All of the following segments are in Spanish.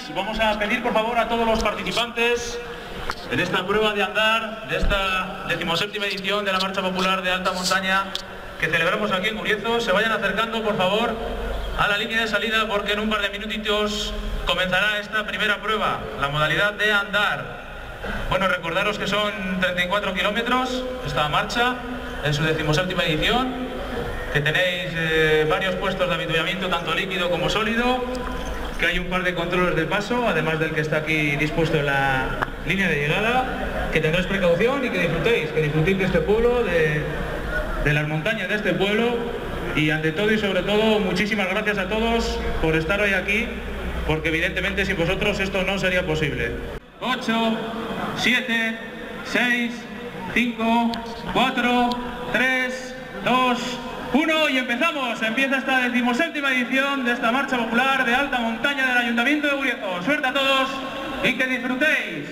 más, vamos a pedir por favor a todos los participantes en esta prueba de andar de esta 17ª edición de la Marcha Popular de Alta Montaña que celebramos aquí en Guriezos, se vayan acercando por favor a la línea de salida porque en un par de minutitos comenzará esta primera prueba, la modalidad de andar. Bueno, recordaros que son 34 kilómetros esta marcha en su 17ª edición, que tenéis varios puestos de avituallamiento, tanto líquido como sólido, que hay un par de controles de paso, además del que está aquí dispuesto en la línea de llegada, que tendréis precaución y que disfrutéis de este pueblo, de las montañas de este pueblo, y ante todo y sobre todo muchísimas gracias a todos por estar hoy aquí, porque evidentemente sin vosotros esto no sería posible. 8, 7, 6, 5, 4, 3, 2, 1 y empezamos. Empieza esta 17ª edición de esta Marcha Popular de Alta Montaña del Ayuntamiento de Guriezos. Suerte a todos y que disfrutéis.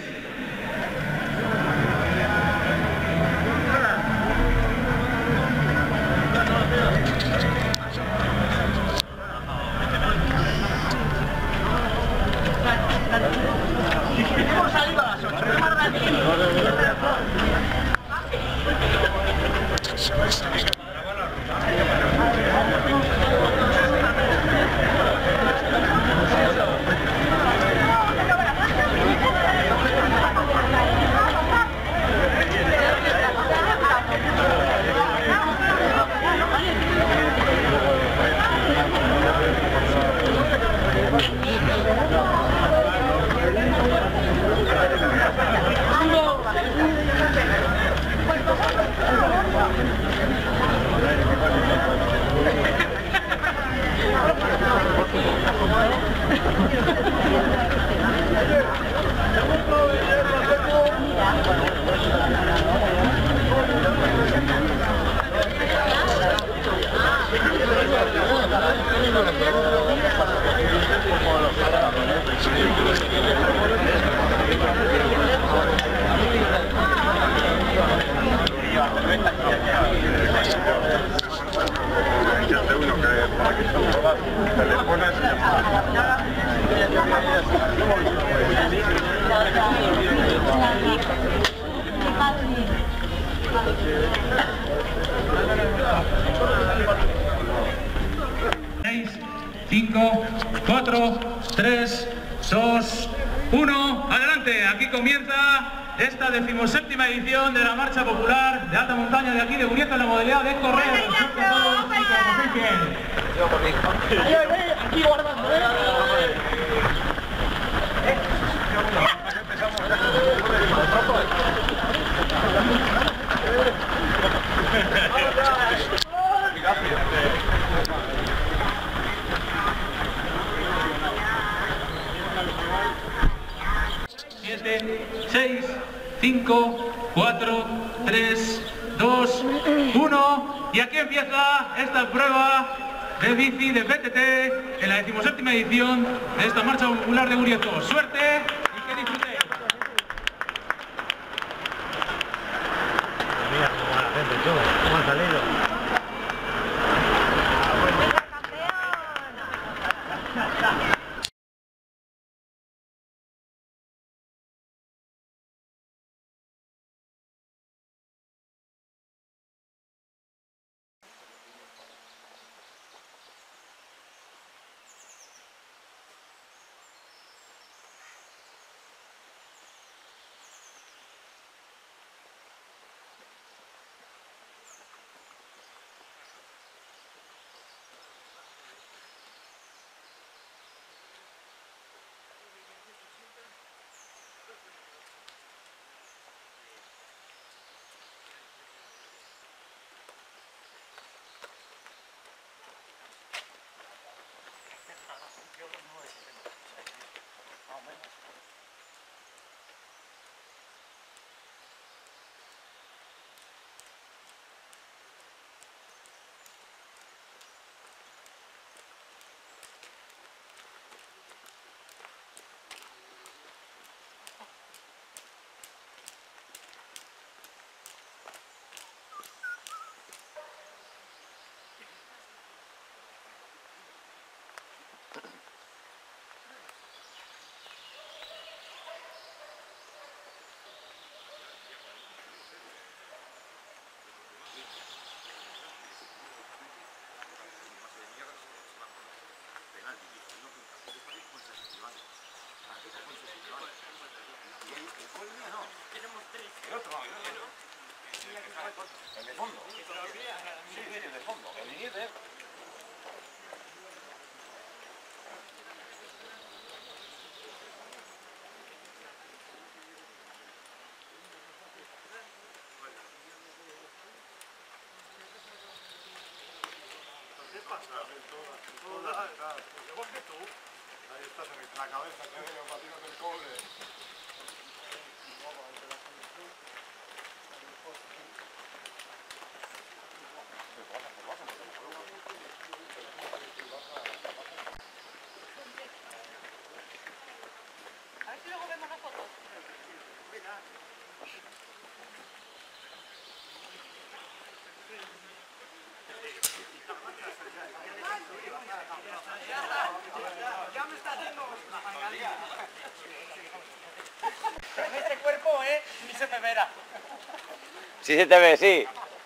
Aquí comienza esta 17ª edición de la Marcha Popular de Alta Montaña de aquí de Guriezos en la modalidad de correr. Aquí guardando, Siete, 6, 5, 4, 3, 2, 1 y aquí empieza esta prueba de bici de PTT en la 17ª edición de esta Marcha Popular de Guriezos. Suerte y que disfrutéis. Mira cómo va la gente, cómo han salido. ¿El de fondo? Sí, el de fondo. El líder. ¿Qué pasa? Igual que tú. Ahí estás en la cabeza, que veo patinos del cobre. A ver si luego vemos las fotos. Ya me está haciendo la pangalía. En este cuerpo, ni se me verá. Sí se te ve, sí.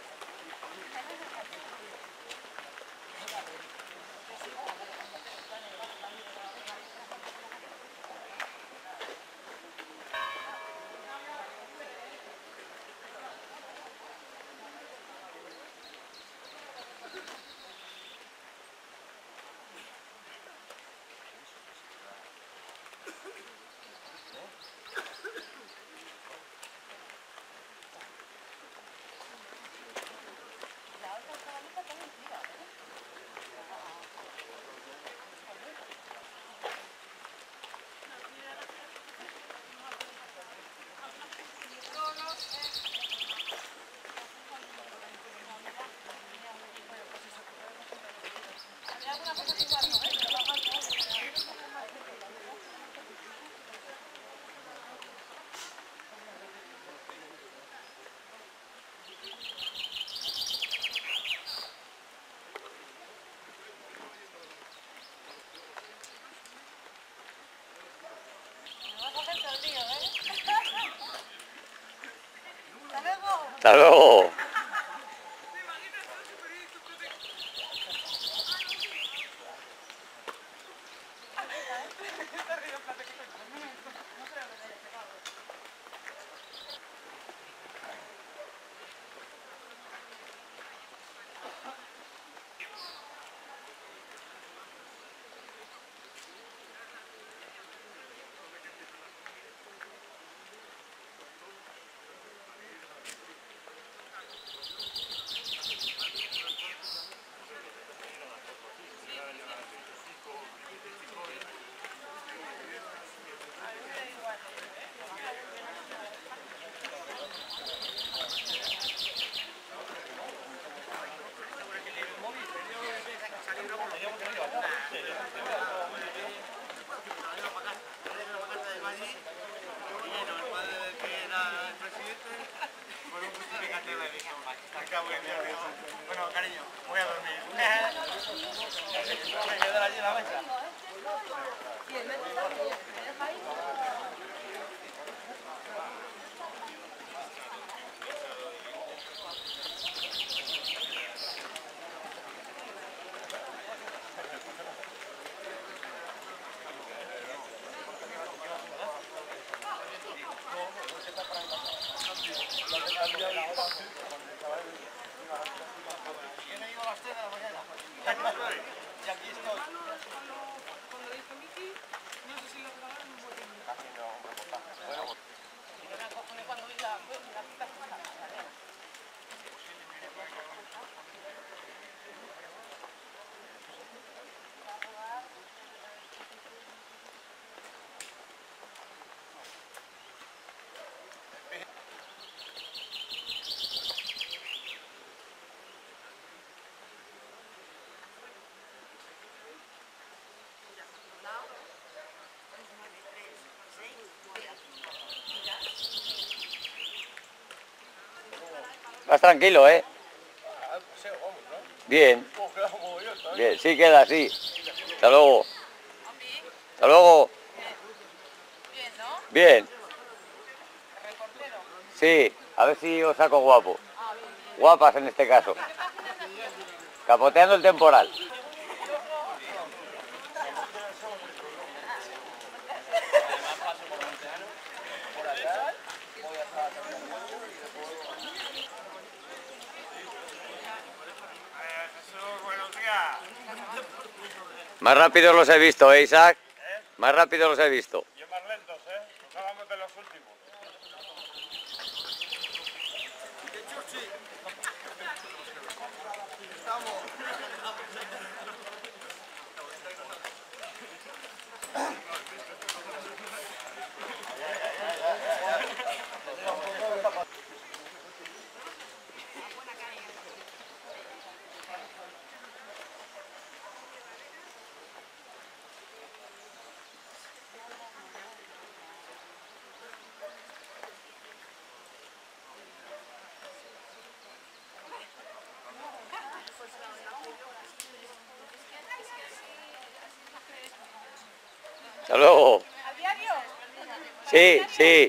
Hasta luego. Bueno, cariño, voy a dormir. Me quedo allí en la mesa. He venido a las 3 de la mañana. Y aquí estoy. Cuando dijo Miki, no sé si lo grabaron un buen día. Haciendo un reportaje. Bueno, Y no me acojoné cuando vi la pista fija. Vas tranquilo, ¿eh? Bien. Bien, sí queda así. Hasta luego. Hasta luego. Bien, ¿no? Bien. Reportero. Sí, a ver si os saco guapo. Guapas en este caso. Capoteando el temporal. Más rápido los he visto, Isaac. Más rápido los he visto. Y más lentos, Nos hablamos de los últimos. Hasta luego. ¿A diario? Sí, sí.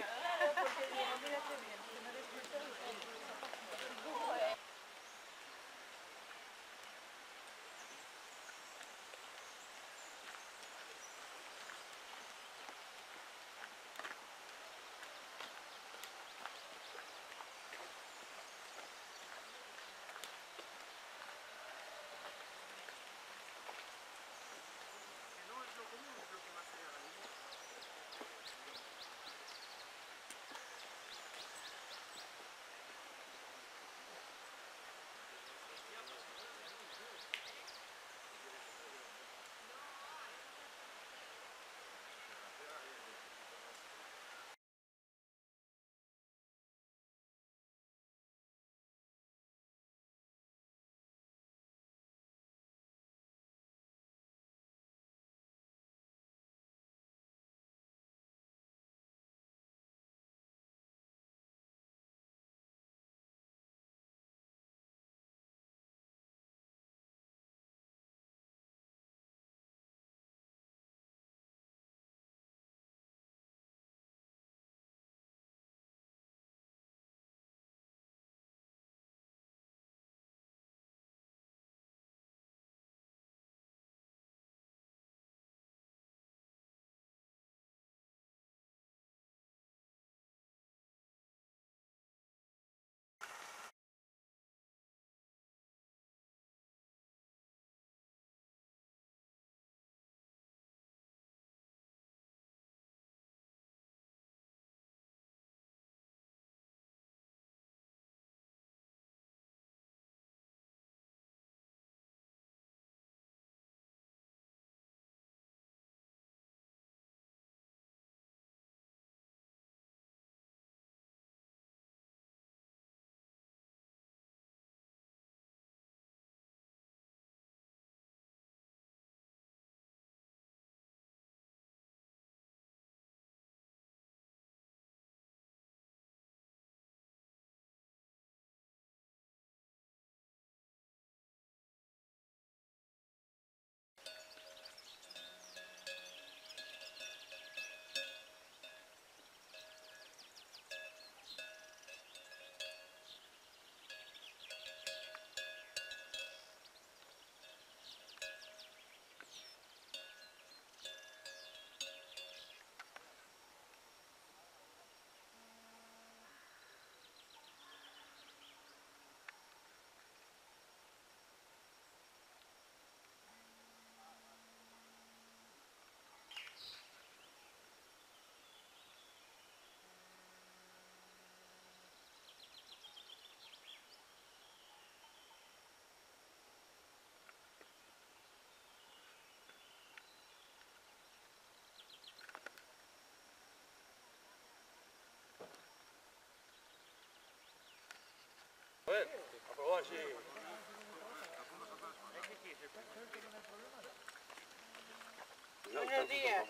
Buenos días.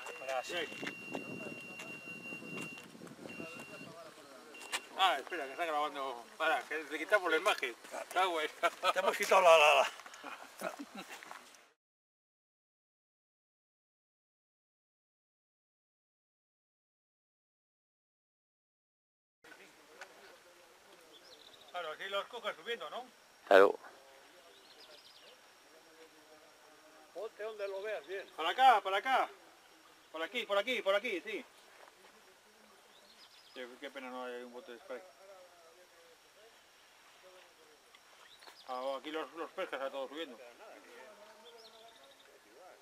Ah, espera, que está grabando. Para, que le quitamos la imagen. Cago en- Te hemos quitado la... Claro, aquí los coges subiendo, ¿no? Claro. Ponte donde lo veas bien. Para acá, para acá. Por aquí, por aquí, por aquí, sí. Qué pena no hay un bote de spray. Ah, aquí los pescas a todos subiendo.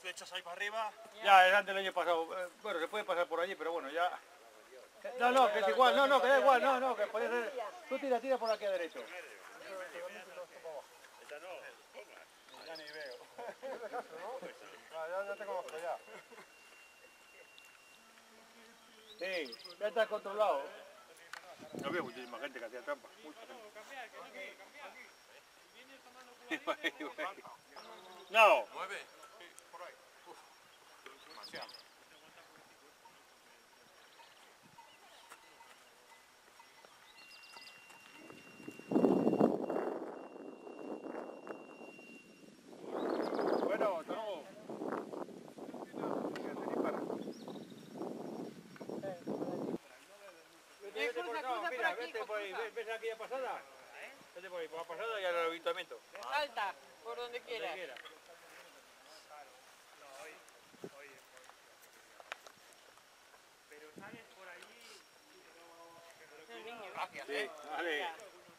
echas ahí para arriba. Ya, era antes del año pasado. Bueno, se puede pasar por allí, pero bueno, ya... No, no, que es igual, no, que da igual, no, que puede ser... Tú tira por aquí a derecho. Ya ni veo. Ya te conozco ya. Sí, ya estás controlado. No veo muchísima gente que hacía trampa. Mucha gente. No. 9. Por ahí. Demasiado. Bueno, hasta luego. Vete por acá, mira, vete por ahí, ¿ves aquella pasada? Vete por ahí, por la pasada y al ayuntamiento. Salta, por donde quieras. El niño. Sí, vale.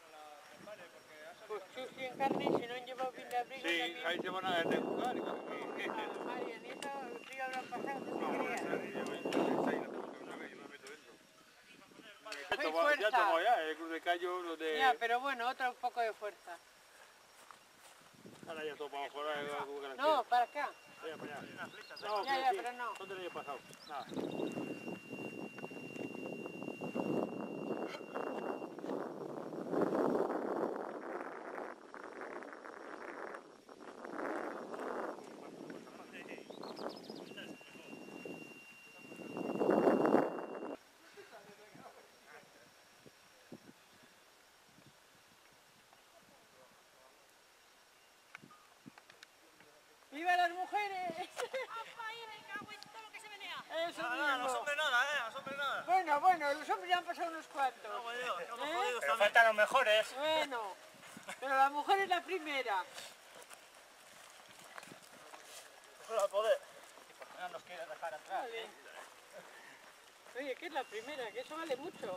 Pues sushi en carne, si no han llevado bien de abrigo Sí, también. ahí se van a jugar. Marianita, el frío habrá pasado, no te creas. Hay fuerza. Ya tomó ya, el Cruz de Cayo, los de... Ya, pero bueno, otro poco de fuerza. Ahora ya tomamos por ahí, No, para acá. Vaya para allá. No, Ya, sí, pero no. son del año pasado. Nada. ¡Viva las mujeres! Eso mismo. Hombre, nada, hombre, nada. Bueno, los hombres ya han pasado unos cuantos. Pero faltan los mejores. Bueno, pero la mujer es la primera. No va a poder. No nos quiere dejar atrás. Vale. Oye, que es la primera, que eso vale mucho.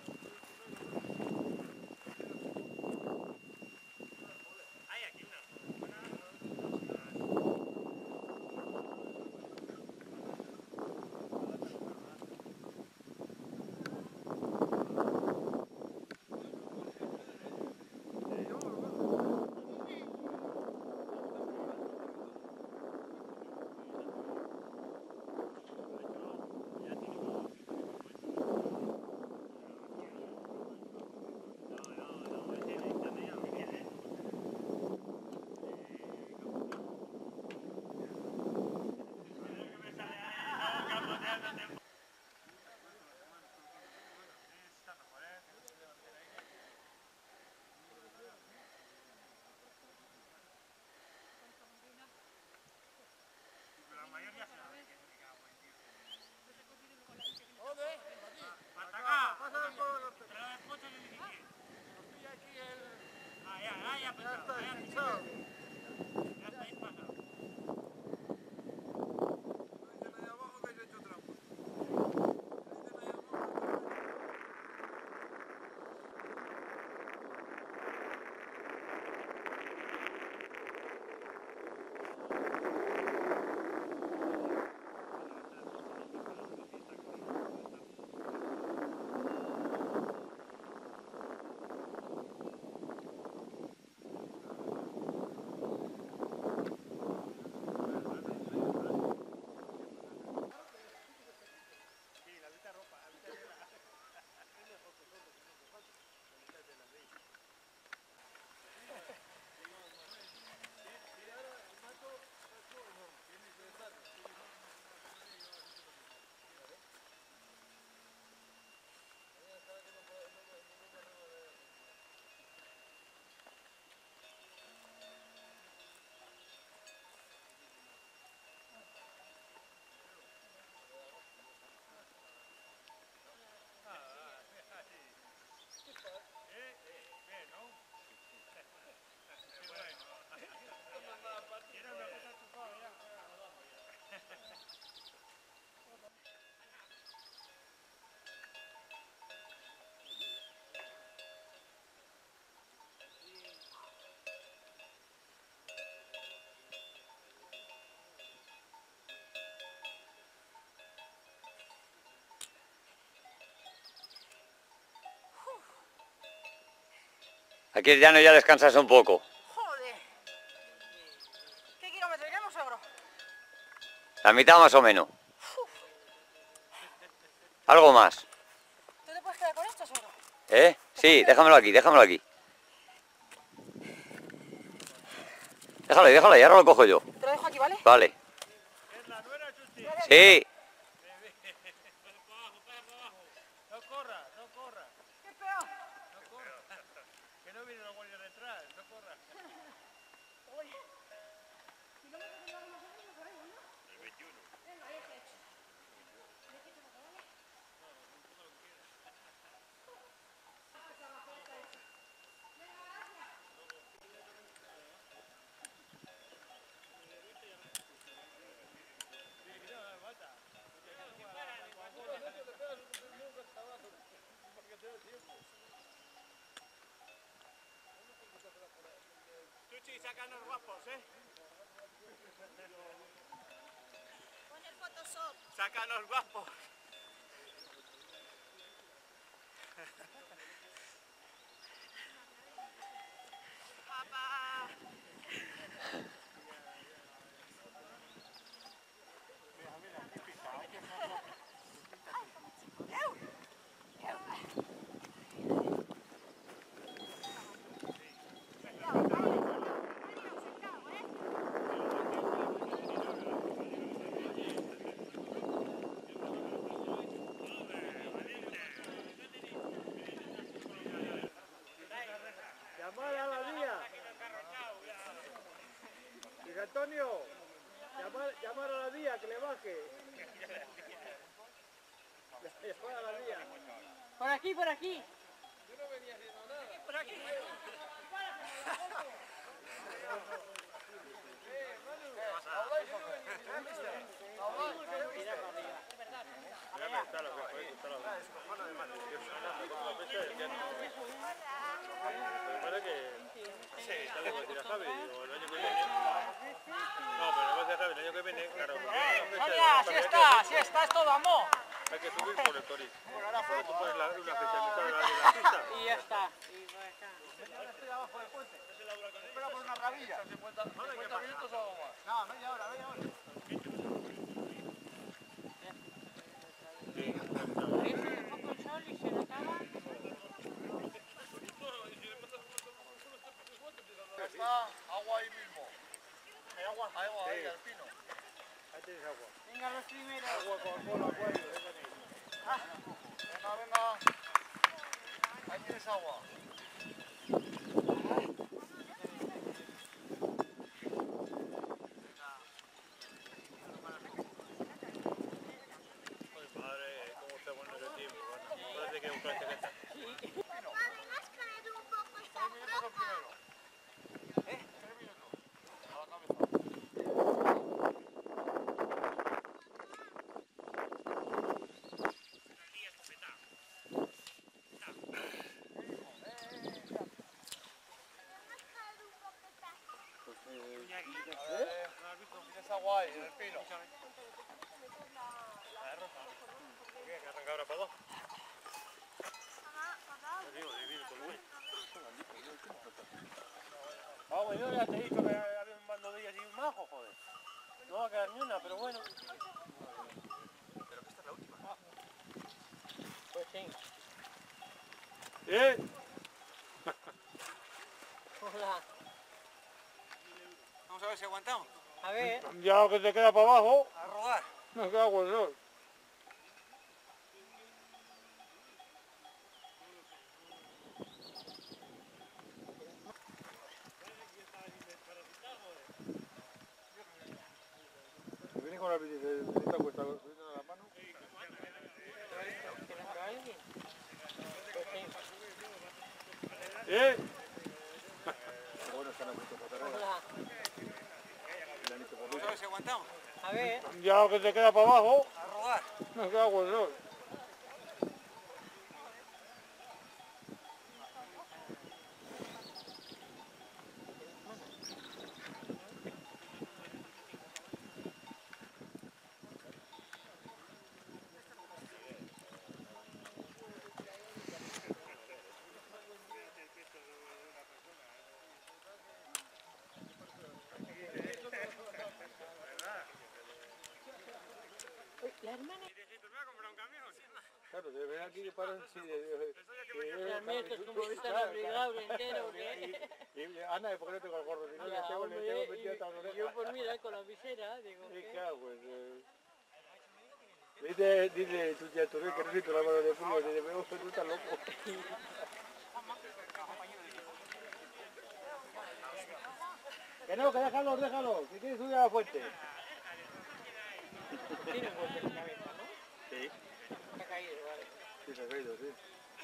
Aquí el llano ya descansas un poco. Joder. ¿Qué kilómetro iremos, Ogro? La mitad más o menos. Algo más. ¿Tú te puedes quedar con esto, Ogro? ¿Eh? Sí, déjamelo aquí, déjamelo aquí. Déjalo ahí, ahora lo cojo yo. Te lo dejo aquí, ¿vale? Vale. Sí. No corra, no corra. ¡Qué peor! No corra. Que no viene los guardias detrás, no corra. Chuchi, sácanos guapos, Pon el Photoshop. Sácanos guapos. Papá. Llamar a la vía. Luis Antonio, llamar a la vía, que le baje. Llamar a la vía. Por aquí, por aquí. Por aquí. Sonia, sí está, es todo, amor. Hay que subir por el Torís. Bueno, ahora fuera tú pones una fecha en mitad de la pista. Y ya está. Estoy abajo del puente. Espera por una rabilla. 50 minutos o algo más. No, media hora, media hora. Un poco el sol y se le acaba. Está agua ahí mismo. ¿Hay agua? Hay agua ahí, al pino. Ahí tienes agua. Venga, los primeros. Agua, Coca-Cola, acuario. Venga, venga. Ahí tienes agua. Madre, cómo está bueno ese tiempo. Parece que buscaste que está. 3 minutos el primero. 3 minutos. A la cabeza. Tienes agua ahí, en el pino. ¿Qué? ¿Que arranca ahora para dos? Digo, divino con Luis. Vamos, yo ya te he dicho que había un bando de ellas y un majo, joder. No va a quedar ni una, pero bueno. Pero que esta es la última. Pues sí. ¿Eh? Hola. Vamos a ver si aguantamos. A ver. Ya lo que te queda para abajo, A rodar. me cago en sol. Viene con la bicicleta cuesta a la mano. ¿Eh? Bueno, están a punto de Hola. Vamos a ver si aguantamos. A ver. Ya lo que te queda para abajo, A rodar. me cago en sol. hermana. Claro, de ver aquí para sí, También esto es como estar abrigado entero, ¿qué? Ana, ¿por qué no tengo el gorro? Si no, le Ya, tengo hombre, metido hasta las y orejas. yo por mirar con la visera, digo, Sí, ¿qué? claro, pues... Dice tu tía Torre que no siento la mano de fútbol, dice, veo que tú estás loco. Que no, que déjalo, déjalo, si quieres subir a la fuente. Tiene un golpe en la cabeza, ¿no? Sí. Se ha caído, vale. Sí, se ha caído, sí.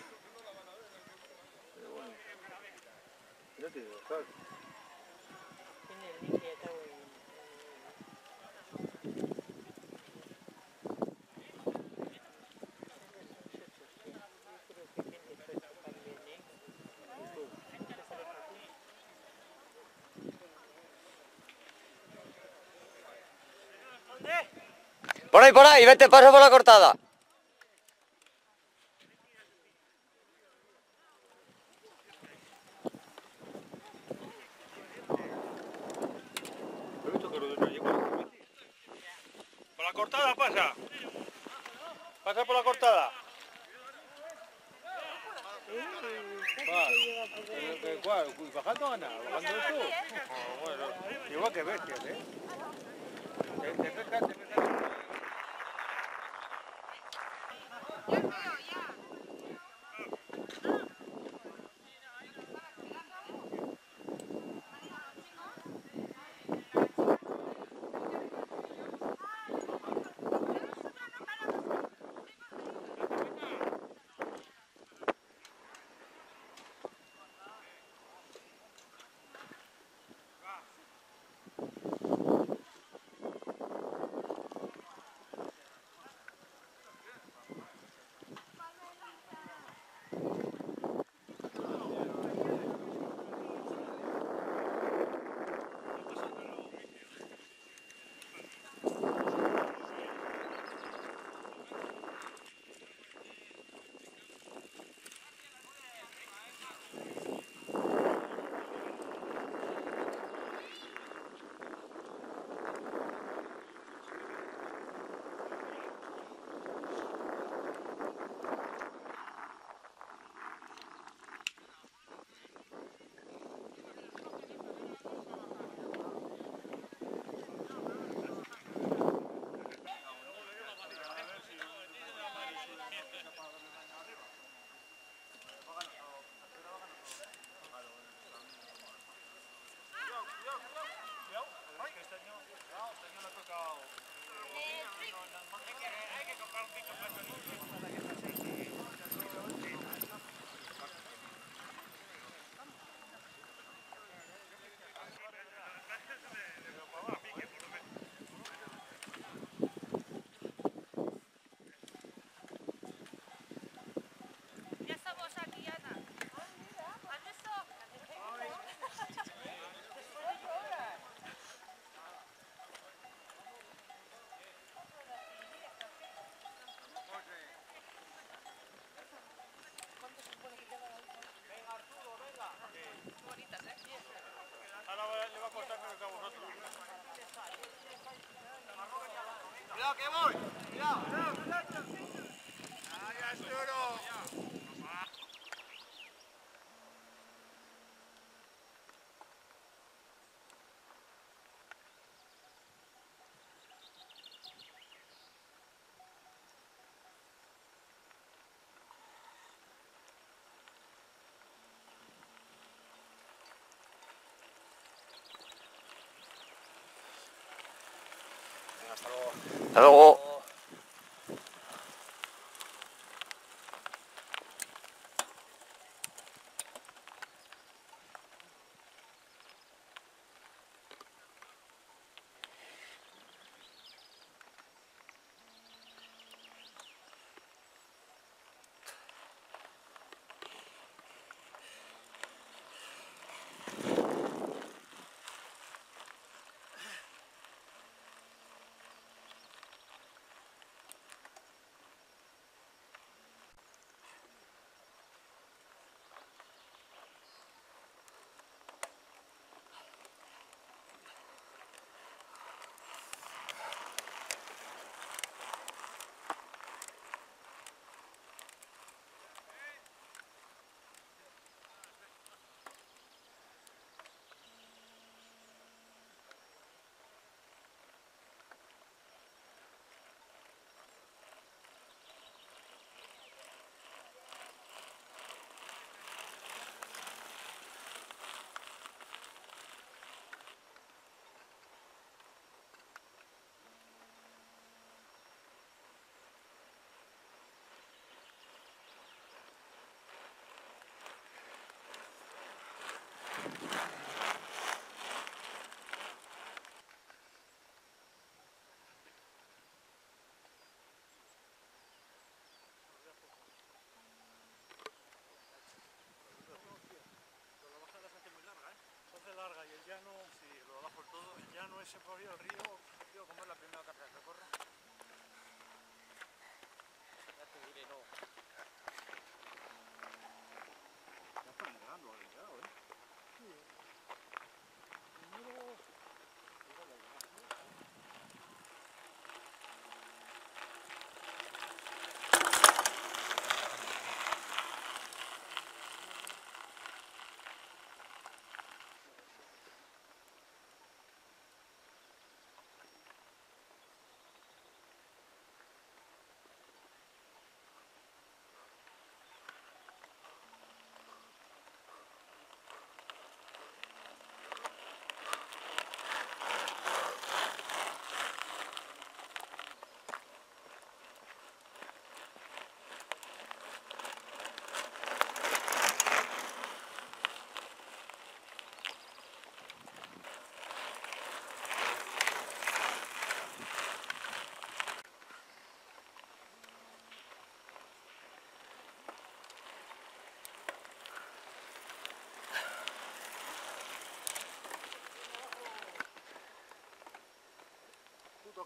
Pero bueno. No tiene razón. Tiene el líquido atado en... Yo creo que gente suelta también, ¿eh? Por ahí, vete, paso por la cortada. ¿Has visto que lo de una yegua? Por la cortada pasa. Pasa por la cortada. ¿Cuál? ¿Bajando Ana? ¿Bajando tú? Oh, bueno, igual que bestias, ¿eh? Te pescas. Ya estamos aquí, Ana. ¿Has visto? Ahora le va a costar menos que a vosotros. Cuidado que voy. Cuidado. Ahí Arturo. Hasta luego. Hasta luego.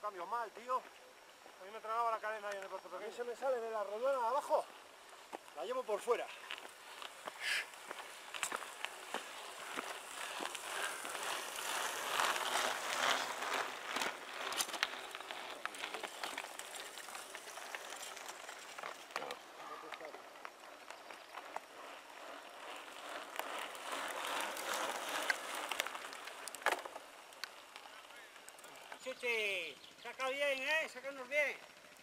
cambios mal, tío. A mí me tragaba la cadena ahí en el brazo pequeño. A mí se me sale de la rodona de abajo. La llevo por fuera. Chichi, saca bien, sácanos bien.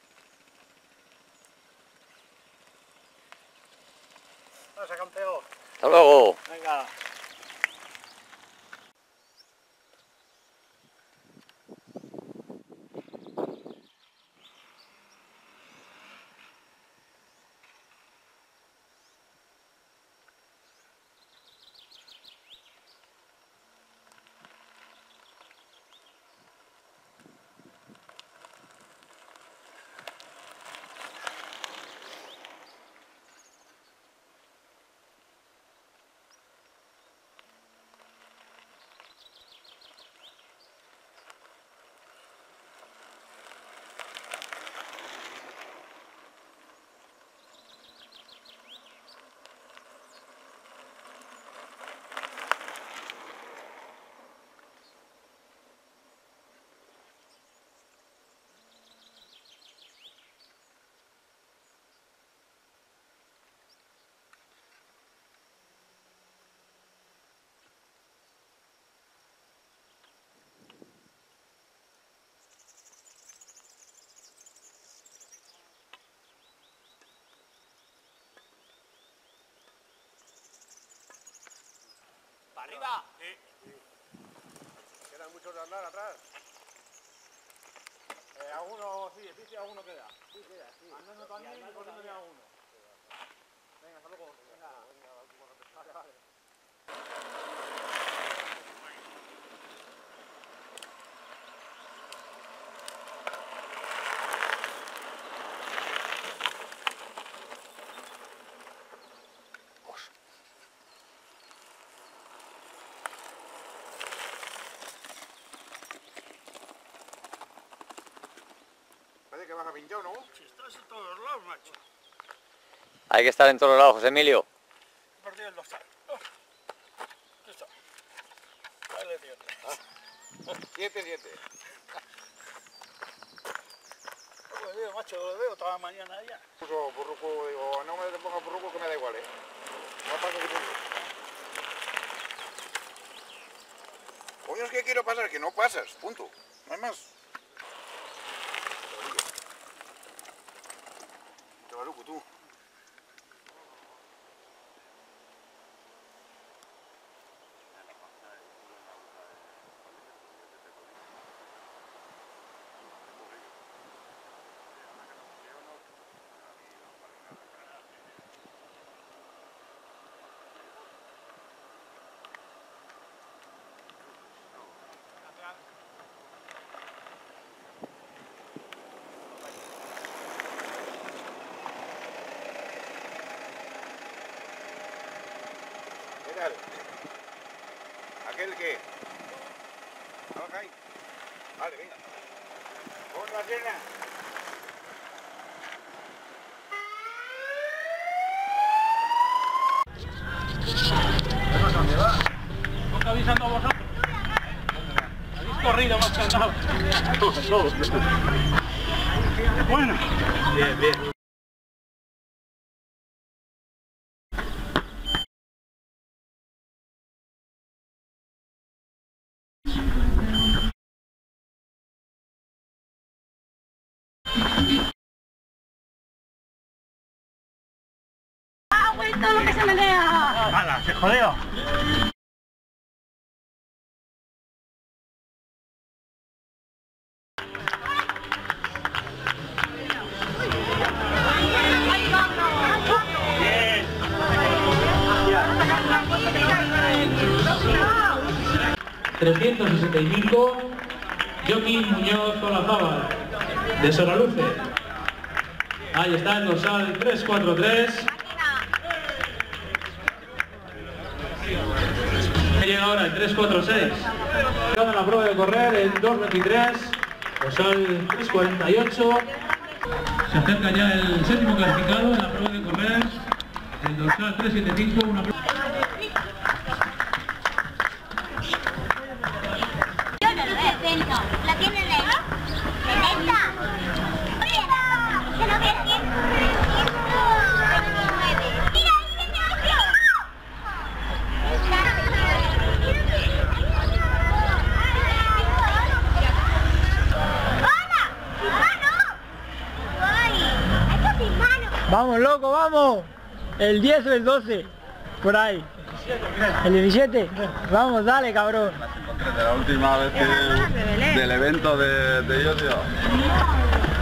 No, saca un peor. Hasta luego. Venga. ¡Arriba! Sí. Quedan muchos de andar atrás. Alguno, sí, alguno queda. Sí, queda, sí. Andando también y corriendo alguno. Venga, hasta luego. Venga. Vale, vale. Parece que vas a pinchar, ¿no? Si estás en todos lados, macho. Hay que estar en todos lados, José Emilio. He perdido el dorsal. Aquí está. Dale, tío. 7. Lo veo, macho, lo veo toda la mañana ya. Puso burruco, digo, no me ponga burruco que me da igual, No pasa que punto. Coño, es que quiero pasar, que no pasas, punto. No hay más. Te va loco, tú. ¿Qué tal? ¿Aquel qué? ¿Trabaja ahí? Vale, venga. Pon la cena. ¿Dónde va? ¿No está avisando a vosotros? Habéis corrido más que andado. Bueno. Bien. Todo lo que se me vea. ¡Hala, se jodeo! Bien. 365, Joaquín Muñoz Olazábal, de Soraluce. Ahí está el dorsal 343. Llega ahora el 346. Gana la prueba de correr el 223. Dorsal 348. Se acerca ya el séptimo clasificado en la prueba de correr. El dorsal 375, una prueba. Yo no lo he visto. ¿La tiene lenta? ¿Lenta? ¡Mira! ¡Que no ves bien! ¡Mira, Vamos, loco, vamos. El 10 o el 12. Por ahí. El 17. Vamos, dale, cabrón. De la última vez del evento de ellos, tío.